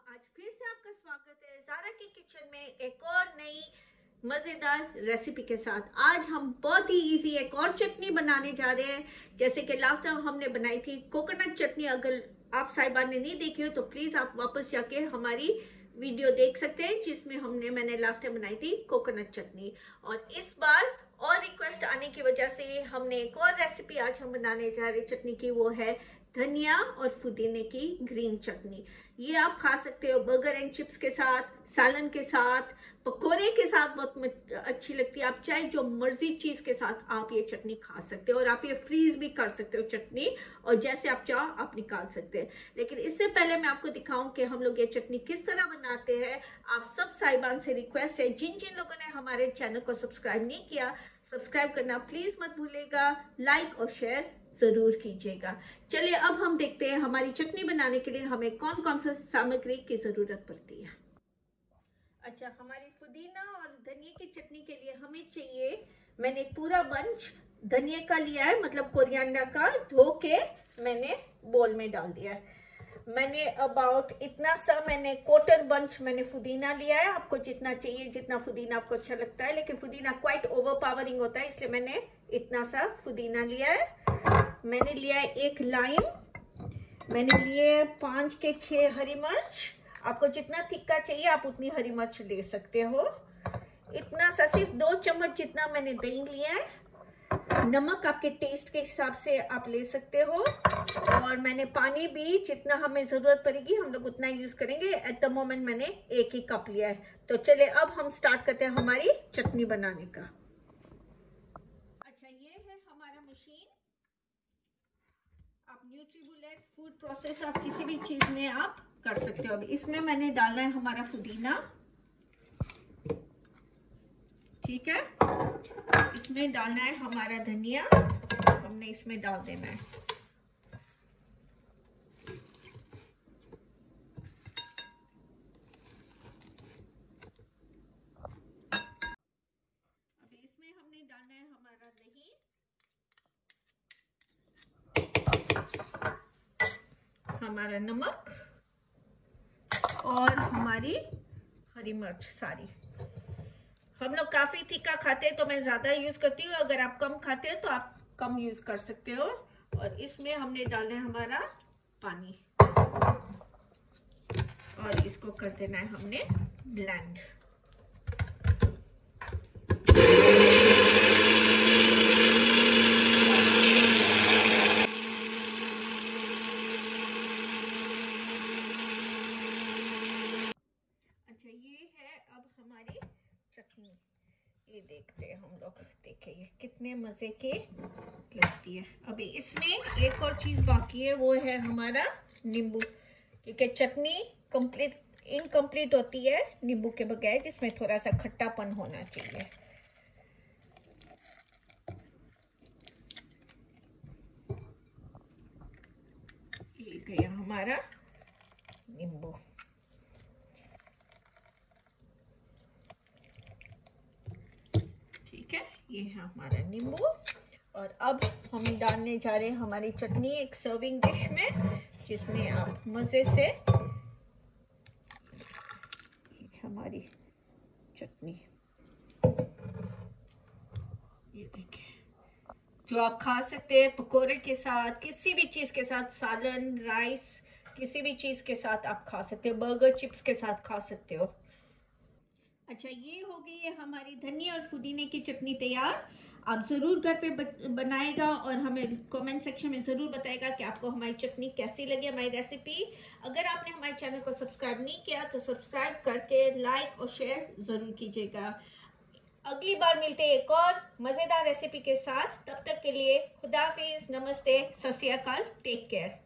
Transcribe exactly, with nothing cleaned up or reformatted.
आज फिर से आपका स्वागत है ज़ारा की किचन में एक और नई मज़ेदार रेसिपी के साथ। आज हम बहुत ही इजी एक और चटनी बनाने जा रहे हैं। जैसे कि लास्ट टाइम हमने बनाई थी कोकोनट चटनी। अगर आप साहिबा ने नहीं देखी हो तो प्लीज़ आप वापस जाके हमारी वीडियो देख सकते हैं जिसमें हमने मैंने लास्ट टाइम बनाई थी कोकोनट चटनी। और इस बार और रिक्वेस्ट आने की वजह से हमने एक और रेसिपी आज हम बनाने जा रहे चटनी की, वो है धनिया और पुदीने की ग्रीन चटनी। ये आप खा सकते हो बर्गर एंड चिप्स के साथ, सालन के साथ, पकोड़े के साथ बहुत अच्छी लगती है। आप चाहे जो मर्जी चीज के साथ आप ये चटनी खा सकते हो और आप ये फ्रीज भी कर सकते हो चटनी, और जैसे आप चाहो आप निकाल सकते हैं। लेकिन इससे पहले मैं आपको दिखाऊं कि हम लोग ये चटनी किस तरह बनाते हैं। आप सब साहिबान से रिक्वेस्ट है, जिन जिन लोगों ने हमारे चैनल को सब्सक्राइब नहीं किया, सब्सक्राइब करना प्लीज मत भूलिएगा, लाइक और शेयर जरूर कीजिएगा। चलिए अब हम देखते हैं हमारी चटनी बनाने के लिए हमें कौन कौन सा सामग्री की जरूरत पड़ती है। अच्छा, हमारी पुदीना और धनिया की चटनी के लिए हमें चाहिए, मैंने पूरा बंच धनिया का लिया है, मतलब कोरिएंडर का, धो के मैंने बोल में डाल दिया है। मैंने अबाउट इतना सा मैंने क्वार्टर बंच मैंने पुदीना लिया है। आपको जितना चाहिए, जितना पुदीना आपको अच्छा लगता है, लेकिन पुदीना क्वाइट ओवरपावरिंग होता है, इसलिए मैंने इतना सा पुदीना लिया है। मैंने लिया है एक लाइम, मैंने लिए पांच के छह हरी मिर्च। आपको जितना तिक्का चाहिए आप उतनी हरी मिर्च ले सकते हो। इतना सा, सिर्फ दो चम्मच जितना मैंने दही लिया है। नमक आपके टेस्ट के हिसाब से आप ले सकते हो, और मैंने पानी भी जितना हमें जरूरत पड़ेगी हम लोग उतना यूज करेंगे। एट द मोमेंट मैंने एक ही कप लिया है। तो चलिए अब हम स्टार्ट करते हैं हमारी चटनी बनाने का। अच्छा, ये है हमारा मशीन। आप न्यूट्रीबुलेट फूड प्रोसेस आप किसी भी चीज में आप कर सकते हो। अब इसमें मैंने डालना है हमारा पुदीना, ठीक है। इसमें डालना है हमारा धनिया, हमने इसमें डाल देना है। अभी इसमें हमने डालना है हमारा दही, हमारा नमक और हमारी हरी मिर्च सारी। हम लोग काफी तीखा खाते हैं तो मैं ज्यादा यूज करती हूँ, अगर आप कम खाते हो तो आप कम यूज कर सकते हो। और इसमें हमने डालना है हमारा पानी और इसको कर देना है हमने ब्लेंड। अच्छा, ये है अब हमारी चटनी। ये देखते हैं हम लोग, देखिए ये कितने मजे की लगती है। अभी इसमें एक और चीज बाकी है, वो है हमारा नींबू, क्योंकि चटनी कंप्लीट इनकम्प्लीट होती है नींबू के बगैर, जिसमें थोड़ा सा खट्टापन होना चाहिए। ये गया हमारा नींबू। ये है हमारा नींबू। और अब हम डालने जा रहे हैं हमारी चटनी एक सर्विंग डिश में, जिसमें आप मजे से हमारी चटनी, ये देखिए, जो आप खा सकते हैं पकोड़े के साथ, किसी भी चीज के साथ, सालन, राइस, किसी भी चीज के साथ आप खा सकते हो, बर्गर चिप्स के साथ खा सकते हो। अच्छा, ये हो गई है हमारी धनिया और पुदीने की चटनी तैयार। आप ज़रूर घर पे बनाएगा और हमें कमेंट सेक्शन में ज़रूर बताएगा कि आपको हमारी चटनी कैसी लगी, हमारी रेसिपी। अगर आपने हमारे चैनल को सब्सक्राइब नहीं किया तो सब्सक्राइब करके लाइक और शेयर ज़रूर कीजिएगा। अगली बार मिलते हैं एक और मज़ेदार रेसिपी के साथ। तब तक के लिए खुदा हाफिज़, नमस्ते, सत श्री अकाल, टेक केयर।